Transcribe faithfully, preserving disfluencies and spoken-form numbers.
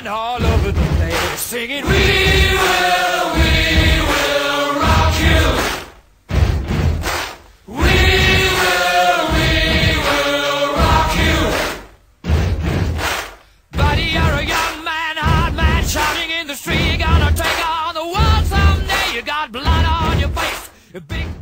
all over the place, singing, we will, we will rock you. We will, we will rock you. Buddy, you're a young man, hard man, shouting in the street. You're gonna take on the world someday. You got blood on your face, a big